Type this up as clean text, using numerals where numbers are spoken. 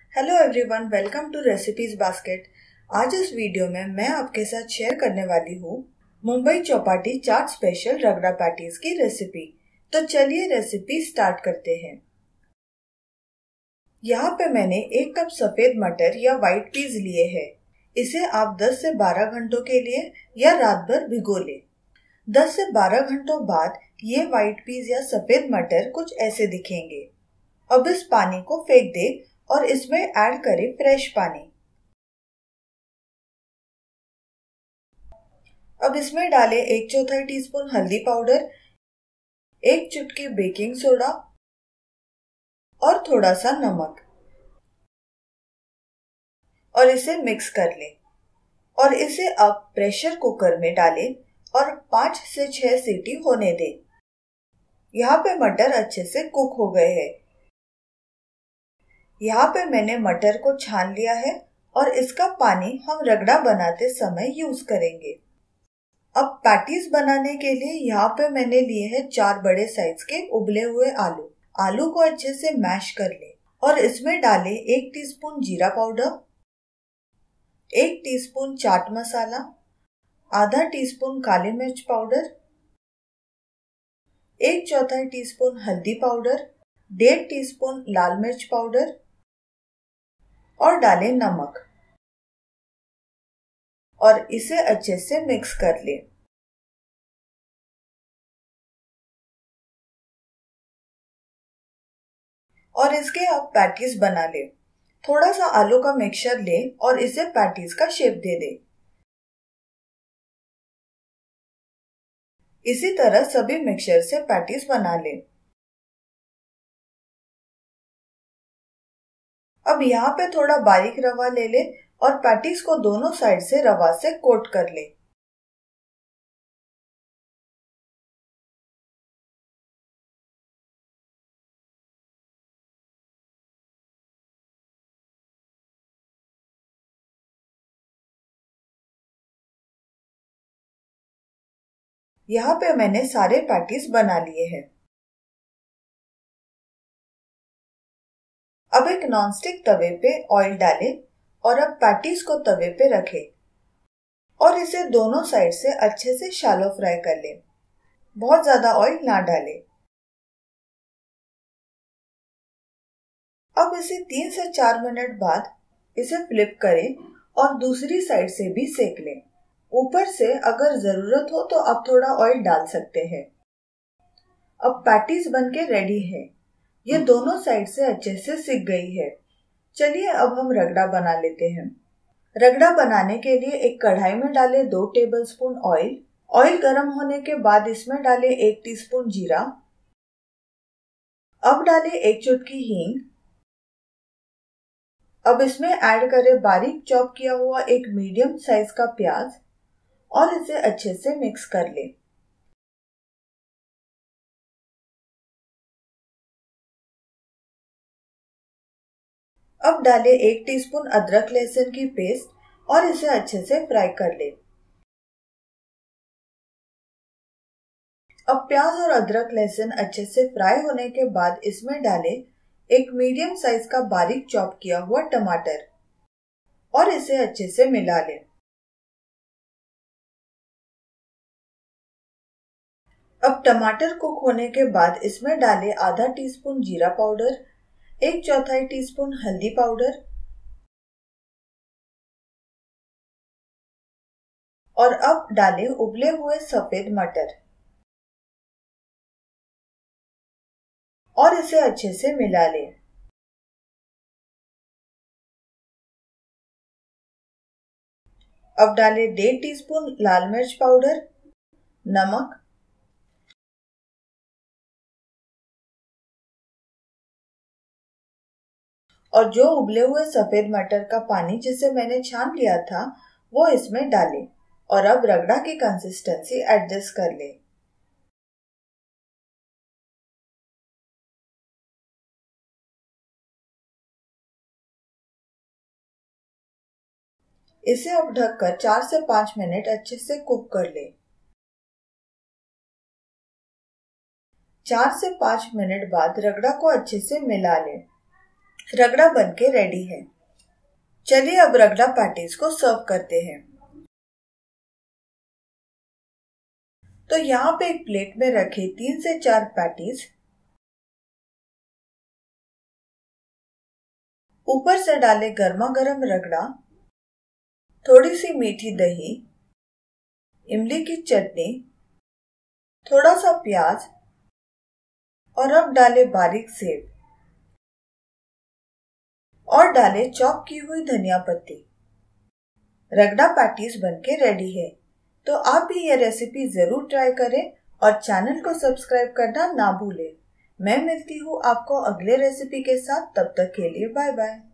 Hello everyone, welcome to recipes basket. आज इस video में मैं आपके साथ शेयर करने वाली हूँ मुंबई चौपाटी चाट स्पेशल रगड़ा पैटीज की रेसिपी। तो चलिए रेसिपी स्टार्ट करते हैं। यहाँ पे मैंने 1 कप सफेद मटर या व्हाइट पीस लिए हैं। इसे आप 10 से 12 घंटों के लिए या रात भर भिगो लें। 10 से 12 घंटों बाद ये व्हाइट पीस या सफेद मटर कुछ ऐसे दिखेंगे। अब इस पानी को फेंक दे और इसमें ऐड करें फ्रेश पानी। अब इसमें डालें 1/4 टीस्पून हल्दी पाउडर, 1 चुटकी बेकिंग सोडा और थोड़ा सा नमक और इसे मिक्स कर लें। और इसे अब प्रेशर कुकर में डालें और 5 से 6 सीटी होने दें। यहाँ पे मटर अच्छे से कुक हो गए हैं। यहाँ पे मैंने मटर को छान लिया है और इसका पानी हम रगड़ा बनाते समय यूज करेंगे। अब पैटीज बनाने के लिए यहाँ पे मैंने लिए हैं 4 बड़े साइज के उबले हुए आलू। आलू को अच्छे से मैश कर ले और इसमें डालें 1 टीस्पून जीरा पाउडर, 1 टीस्पून चाट मसाला, आधा टीस्पून काली मिर्च पाउडर, 1/4 टीस्पून हल्दी पाउडर, 1.5 टीस्पून लाल मिर्च पाउडर और डालें नमक और इसे अच्छे से मिक्स कर लें। और इसके अब पैटीज बना ले। थोड़ा सा आलू का मिक्सचर ले और इसे पैटीज का शेप दे दे। इसी तरह सभी मिक्सचर से पैटीज बना ले। अब यहाँ पे थोड़ा बारीक रवा ले ले और पैटीज को दोनों साइड से रवा से कोट कर ले। यहाँ पे मैंने सारे पैटीज बना लिए हैं। अब एक नॉनस्टिक तवे पे ऑयल डालें और अब पैटीज को तवे पे रखें और इसे दोनों साइड से अच्छे से शैलो फ्राई कर लें। बहुत ज्यादा ऑयल ना डालें। अब इसे 3 से 4 मिनट बाद इसे फ्लिप करें और दूसरी साइड से भी सेक लें। ऊपर से अगर जरूरत हो तो आप थोड़ा ऑयल डाल सकते हैं। अब पैटीज बनके रेडी है। ये दोनों साइड से अच्छे से सिक गई है। चलिए अब हम रगड़ा बना लेते हैं। रगड़ा बनाने के लिए एक कढ़ाई में डालें 2 टेबलस्पून ऑयल। ऑयल गर्म होने के बाद इसमें डालें 1 टीस्पून जीरा। अब डालें 1 चुटकी हींग। अब इसमें ऐड करें बारीक चॉप किया हुआ एक मीडियम साइज का प्याज और इसे अच्छे से मिक्स कर लें। अब डालें 1 टीस्पून अदरक लहसुन की पेस्ट और इसे अच्छे से फ्राई कर लें। अब प्याज और अदरक लहसुन अच्छे से फ्राई होने के बाद इसमें डालें एक मीडियम साइज का बारीक चॉप किया हुआ टमाटर और इसे अच्छे से मिला लें। अब टमाटर कुक होने के बाद इसमें डालें आधा टीस्पून जीरा पाउडर, 1/4 टीस्पून हल्दी पाउडर और अब डालें उबले हुए सफेद मटर और इसे अच्छे से मिला लें। अब डालें 1.5 टीस्पून लाल मिर्च पाउडर, नमक और जो उबले हुए सफेद मटर का पानी जिसे मैंने छान लिया था वो इसमें डालें और अब रगड़ा की कंसिस्टेंसी एडजस्ट कर लें। इसे अब ढककर 4 से 5 मिनट अच्छे से कुक कर लें। 4 से 5 मिनट बाद रगड़ा को अच्छे से मिला लें। रगड़ा बनके रेडी है। चलिए अब रगड़ा पैटीज को सर्व करते हैं। तो यहाँ पे एक प्लेट में रखे 3 से 4 पैटीज, ऊपर से डाले गर्मा गर्म रगड़ा, थोड़ी सी मीठी दही, इमली की चटनी, थोड़ा सा प्याज और अब डाले बारीक सेब और डाले चॉप की हुई धनिया पत्ती। रगड़ा पैटीज बनके रेडी है। तो आप भी ये रेसिपी जरूर ट्राई करें और चैनल को सब्सक्राइब करना ना भूलें। मैं मिलती हूँ आपको अगले रेसिपी के साथ, तब तक के लिए बाय बाय।